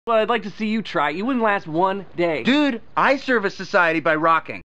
Well, I'd like to see you try it. You wouldn't last one day. Dude, I serve a society by rocking.